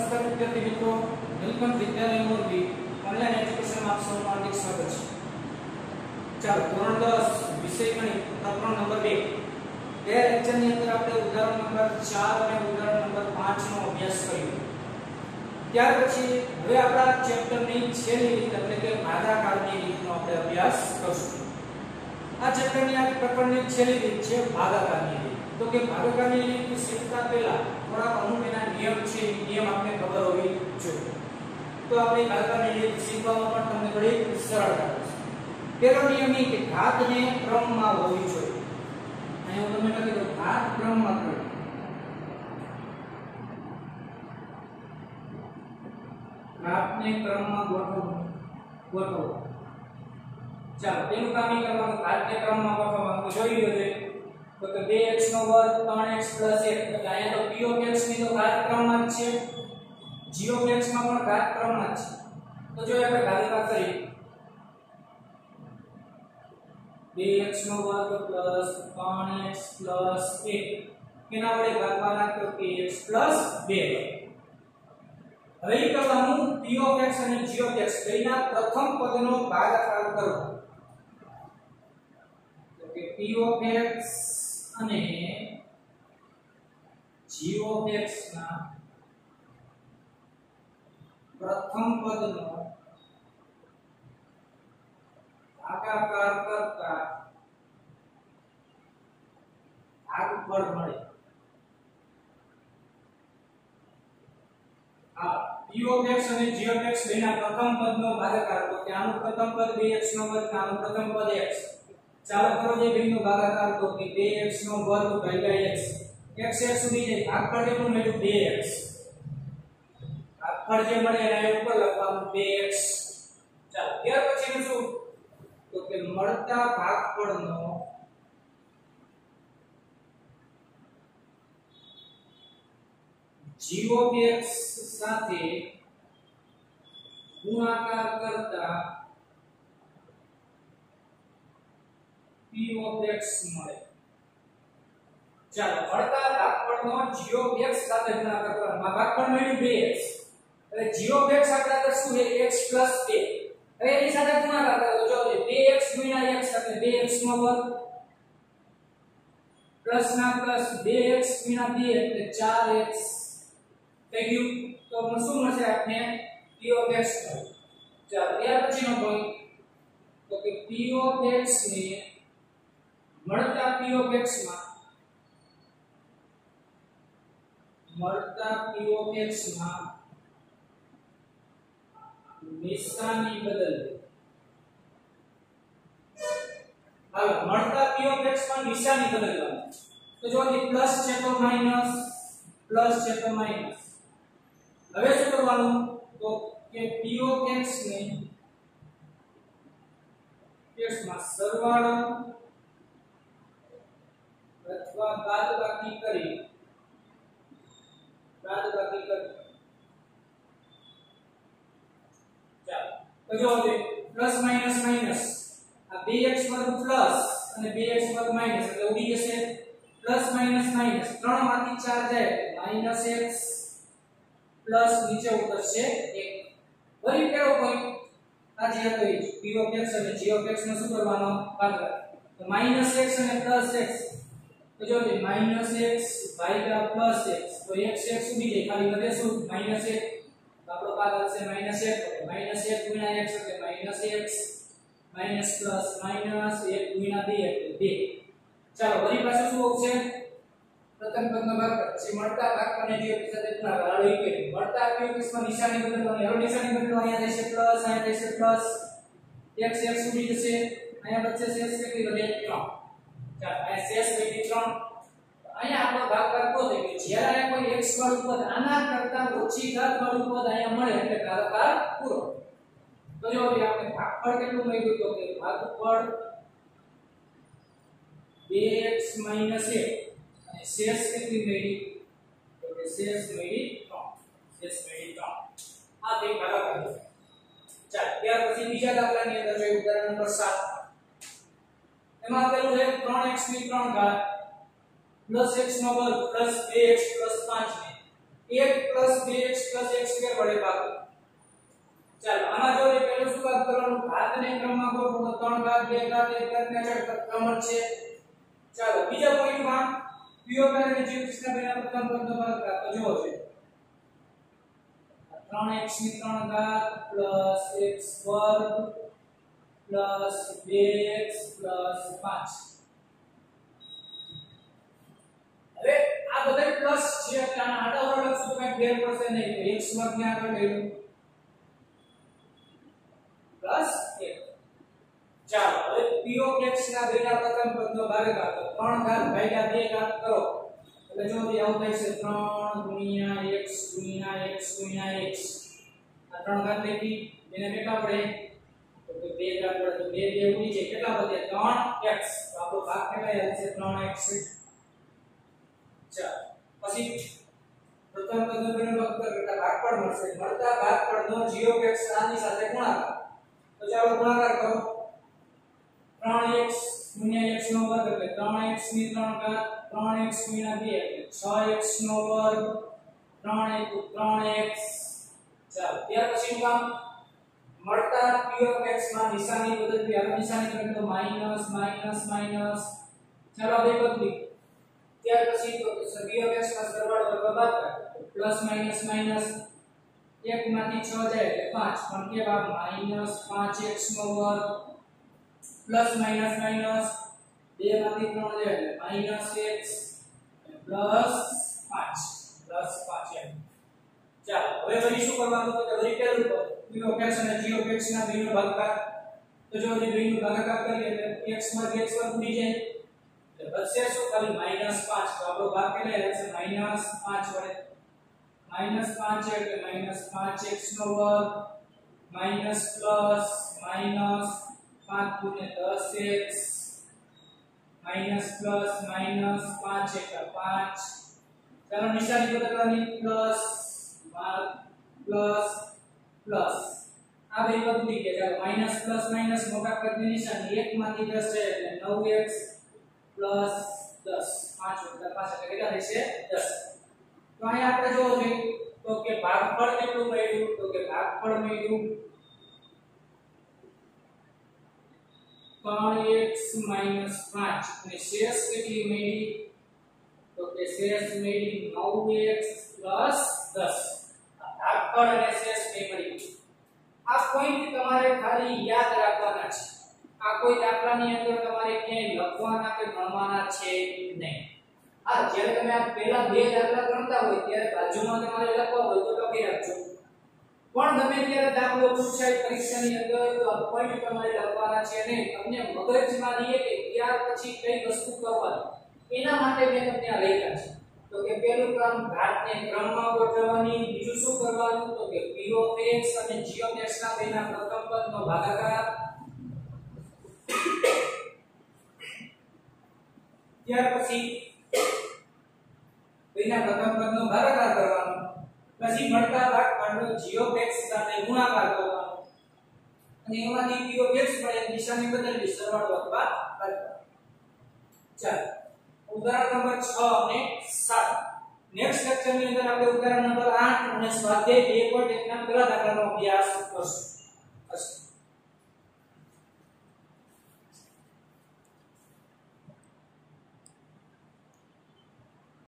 નમસ્કાર વિદ્યાર્થી મિત્રો, welcome Vidyalaya Morbi online education માં આપ સૌનું હાર્દિક સ્વાગત છે। ચાલો ધોરણ 10 વિષય ગણિત પ્રકરણ નંબર 2 ગયા લેક્ચર ની અંદર આપણે ઉદાહરણ નંબર 4 અને ઉદાહરણ નંબર 5 નો અભ્યાસ કર્યો। ત્યાર પછી હવે આપણા ચેપ્ટર ની છેલ્લી રીત એટલે કે ભાગાકારની રીતનો આપણે અભ્યાસ કરશું। આ ચેપ્ટર ની આ પ્રકરણની છેલ્લી રીત છે ભાગાકારની રીત। તો કે ભાગાકારની રીત શીખતા પહેલા થોડા અમુક એના નિયમ છે, નિયમ આપને ખબર હોવી જોઈએ, તો આપણે ભાગાકારની રીત શીખવામાં પણ તમને થોડી સરળતા થશે। પહેલો નિયમ એ કે ઘાતને ક્રમમાં હોવી જોઈએ। અહીં હું તમને લખી દઉં, ઘાત ક્રમમાં કરવી, ઘાતને ક્રમમાં ગોઠવો। ચાલો તેનું કામ એ કરવાનું, ઘાતને ક્રમમાં ગોઠવવાનું જોઈ લો છે તો કે 2x નો વર્ગ 3x 1 એટલે અહીંયા તો p of x ની તો ઘાત ક્રમમાં જ છે, g of x માં પણ ઘાત ક્રમમાં જ છે। તો જો આપણે ભાગાકાર કરીએ 2x નો વર્ગ 3x 1 કેના વડે ભાગવાના તો kx 2। હવે એ કરવાનું p of x અને g of x બેના પ્રથમ પદનો ભાગાકાર કરવો, તો કે p of x અને g of x ના પ્રથમ પદનો ભાગાકાર કરતા ભાગફળ મળે। આ p of x અને g of x બેના પ્રથમ પદનો ભાગાકાર, તો કે આનું પ્રથમ પદ 2x નો વર્ગ, આનું પ્રથમ પદ x। ચાલો કરો જે બેનો ભાગાકાર, તો કે 2x નો વર્ગ ભાગ્યા x, x સુધી જે ભાગફળ કેટલું મળ્યું 2x, ભાગફળ જે મળે એના ઉપર લખવાનું 2x। ચાલો ત્યાર પછીનું શું, તો કે મળતા ભાગફળનો g of x સાથે ગુણાકાર કરતા p of x મળે। ચાલો મળતા ભાગફળનો g of x સાથે ગુણાકાર કરવાનો, આ ભાગફળ મળ્યું 2x એટલે g of x આપણે શું છે x 2। હવે એની સાથે ગુણાકાર કરો તો જો 2x * x એટલે 2x નો વર્ગ પ્લસ ના પ્લસ 2x * 2 એટલે 4x થઈ ગયું। તો શું મળશે આપને p of x। ચાલો ત્યાર પછીનો પોઈન્ટ, તો કે p of x ને મળતા p of x માં નિશાની બદલવી। હવે મળતા p of x માં નિશાની બદલવાની, તો જો કે પ્લસ છે તો માઈનસ, પ્લસ છે તો માઈનસ। હવે શું કરવાનું, તો કે p of x ને માં સરવાળો અથવા બાદબાકી કરી ચાલો તો જો હવે પ્લસ માઈનસ માઈનસ, આ 2x વર્ગ પ્લસ અને 2x વર્ગ માઈનસ એટલે ઉડી જશે, પ્લસ માઈનસ માઈનસ 3 માંથી 4 જાય માઈનસ x પ્લસ નીચે ઉતરશે 1। વળી કેવો પોઈન્ટ આ જે હતો એ p of x અને g of x નો શું કરવાનો ભાગાકાર, તો માઈનસ x અને પ્લસ x, તો જો કે માઈનસ x ભાગ્યા પ્લસ x, તો x ઉડી જાય ખાલી વધે શું માઈનસ 1, આપણો ભાગાકાર છે માઈનસ 1 એટલે માઈનસ 1 ગુણ્યા x એટલે minus x minus plus minus 1 ગુણ્યા 2 એટલે 2। ચાલો વળી પાછું શું આવશે, પ્રથમ પદનો ભાગાકાર પછી મળતા ભાગફળને જે સાથે ગુણાકાર, હાલો એ કે મળતા p of x માં નિશાની બદલવાની, હવે નિશાની બદલવાની, અહીંયા થશે પ્લસ, અહીંયા થશે પ્લસ, x ઉડી જશે, અહીંયા બચશે શેષ કેટલી વધે 3। ચાલો અહીંયા શેષ વધી 3। અહીંયા આપણો ભાગાકાર કોણ થઈ ગયો, જ્યારે કોઈ x વાળું પદ આના કરતા ઓછી ઘાત વાળું પદ અહીંયા મળે એટલે ભાગાકાર પૂરો। તો જો આપણે ભાગફળ કેટલું મળ્યું, તો કે ભાગફળ 2x - 1 અને શેષ કેટલી મળી, તો કે શેષ મળી 3। આ તે ભાગાકાર। ચાલો ત્યાર પછી બીજા દાખલાની અંદર જોઈએ ઉદાહરણ નંબર 7, એમાં આપેલું છે 3x ની 3 ઘાત પ્લસ x નો વર્ગ પ્લસ 2x પ્લસ 5 ને 1 + 2x + x² વડે ભાગો ચાલો આમાં જો પહેલું શું કામ કરવાનું ઘાતને ક્રમમાં ગોઠવો 3 ઘાત 2 ઘાત 1 ઘાત ને અચળ ક્રમ જ છે ચાલો બીજા પોઈન્ટમાં p અને g ના પ્રથમ પદનો ભાગાકાર તો જોવો છે 3x ની 3 ઘાત + x² + 2x + 5 હવે આ બધા પ્લસ છે એટલે આના આડા ઓરડા લખશું તો કઈ ફેર પડશે નહીં તો x વર્ગ ને આગળ લઈ લો પ્લસ 1 ચાલો હવે p(x) ના બેના પ્રથમ પદનો ભાગાકાર તો 3 ઘાત ભાગ્યા 2 ઘાત કરો એટલે જો તે આવું થાય છે 3 x x x આ 3 ઘાત લેખી એને કેટલા પડે તો 2 ઘાત પડે તો 2 2 ઉડી જાય કેટલા વધે 3x તો આપણો ભાગ કેટલા આવે છે 3x ચાલો પછી પ્રથમ પદનો બેનો ભાગાકાર કરતા ભાગફળ મળશે મળતા ભાગફળનો g(x) આની સાથે ગુણાકાર તો ચાલો ગુણાકાર કરો 3x x નો વર્ગ એટલે 3x ની 3 ઘાત 3x * 2 એટલે 6x નો વર્ગ 3x ચાલો ત્યાર પછી કામ મળતા p(x) માં નિશાની બદલવી આ નિશાની કરીએ તો માઈનસ માઈનસ માઈનસ ચાલો હવે બદલી ત્યાર પછી તો p(x) માં સરવાળો કરવા બાદ પ્લસ માઈનસ માઈનસ 1 માંથી 6 જાય એટલે 5 પણ કેવા -5x નો વર્ગ પ્લસ માઈનસ માઈનસ 2 માંથી 3 જાય એટલે -x પ્લસ 5 એમ ચાલો હવે વળી શું કરવાનું તો વળી પહેલું p(x) અને g(x) ના બેનો ભાગાકાર તો જો જે બેનો ભાગાકાર કરીએ એટલે x માં x વર્ગ ઉડી જાય એટલે બચશે શું ખાલી -5 તો આપણો ભાગ કેટલો રહેશે -5 વડે -5 એટલે -5x નો વર્ગ માઈનસ પ્લસ માઈનસ 5 ગુણ્યા 10x માઈનસ પ્લસ માઈનસ 5 એટલે 5 ચાલો નિશાની બદલવાની પ્લસ પ્લસ પ્લસ આ બે બદલી ગયા ચાલો માઈનસ પ્લસ માઈનસ મોટા પદની નિશાની 1 માંથી 10 છે એટલે 9x પ્લસ 10 5 વત્તા 5 એટલે કેટલા થશે 10 તો અહીંયા આપણે જોવો છે તો કે ભાગફળ કેટલું મળ્યું તો કે ભાગફળ મળ્યું 3x - 5 અને શેષ કેટલી મળી તો કે શેષ મળી 9x + 10 ભાગફળ અને શેષ મળી આ પોઈન્ટ તમારે ખાલી યાદ રાખવાના છે આ કોઈ દાખલાની અંદર તમારે ક્યાંય લખવાના કે ગણવાના છે નહીં આ જ્યારે તમે આ પહેલા બે દાખલા ગણતા હોય ત્યારે બાજુમાં તમારે લખવા હોય તો લખી રાખજો પણ ગમે ત્યારે દાખલો પૂછાય પરીક્ષાની અંદર તો આ પોઈન્ટ તમારે લખવાના છે નહીં તમને મગજમાં રહે કે ત્યાર પછી કઈ વસ્તુ કરવાની એના માટે મેં તમને આ લખ્યા છે તો કે પહેલું કામ ઘાતને ક્રમમાં ગોઠવવાની બીજું શું કરવાનું તો કે p(x) અને g(x) ના બેના પ્રથમ પદનો ભાગાકાર ત્યાર પછી બેના પ્રથમ પદનો ભાગાકાર કરવાનો પછી મળતા ભાગફળનો g(x) સાથે ગુણાકાર કરવાનો અને એમાંથી p(x) મળે નિશાની બદલવી સરવાળો અથવા ભાગાકાર ચાલો ઉદાહરણ નંબર 6 અને 7 નેક્સ્ટ લેક્ચર ની અંદર આપણે ઉદાહરણ નંબર 8 અને સ્વાધ્યાય 2.1 ના પેલા દાખલાનો અભ્યાસ કરશું